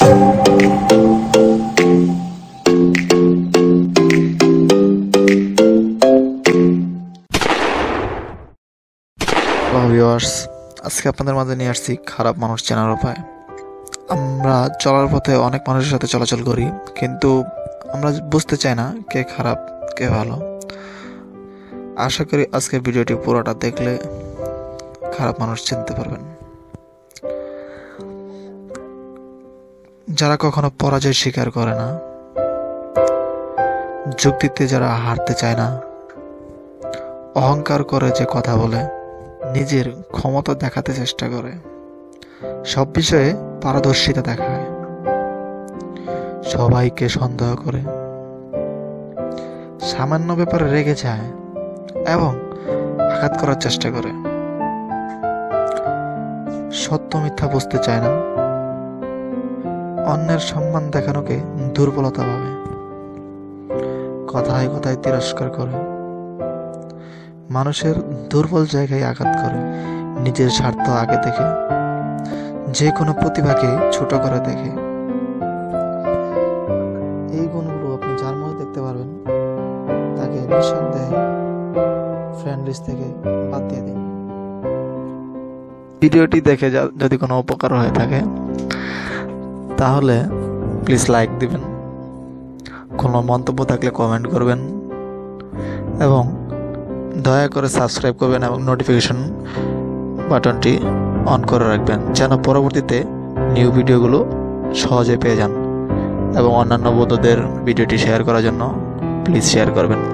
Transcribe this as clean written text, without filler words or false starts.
Viewers, আজকে আপনাদের মাঝে নিয়ে আসছি খারাপ মানুষ চেনার উপায়। আমরা চলার পথে অনেক মানুষের সাথে চলাচল করি, কিন্তু আমরা বুঝতে চাই না কে খারাপ কে ভালো। আশা করি আজকের ভিডিওটি পুরোটা দেখলে খারাপ মানুষ চিনতে পারবেন। যারা কখনো পরাজয় স্বীকার করে না, যুক্তিতে যারা হারতে চায় না, অহংকার করে যে কথা বলে, নিজের ক্ষমতা দেখাতে চেষ্টা করে, সব বিষয়ে পারদর্শিতা দেখায়, সবাইকে সন্দেহ করে, সামান্য ব্যাপারে রেগে যায় এবং আঘাত করার চেষ্টা করে, সত্য মিথ্যা বুঝতে চায় না, অন্যের সম্মান দেখানোকে দুর্বলতা ভাবে, কথায় কথায় তিরস্কার করে, মানুষের দুর্বল জায়গায় আঘাত করে, নিজের স্বার্থ আগে দেখে, যে কোনো প্রতিভাকে ছোট করে দেখে। এই গুণগুলো আপনি যার মধ্যে দেখতে পারবেন, তাকে নিঃসন্দেহে ফ্রেন্ড লিস্ট থেকে বাদ দিয়ে দিন। ভিডিওটি দেখে যদি কোনো উপকার হয়ে থাকে তাহলে প্লিজ লাইক দিবেন, কোনো মন্তব্য থাকলে কমেন্ট করবেন এবং দয়া করে সাবস্ক্রাইব করবেন এবং নোটিফিকেশন বাটনটি অন করে রাখবেন, যেন পরবর্তীতে নিউ ভিডিওগুলো সহজে পেয়ে যান। এবং অন্যান্য বন্ধুদের ভিডিওটি শেয়ার করার জন্য প্লিজ শেয়ার করবেন।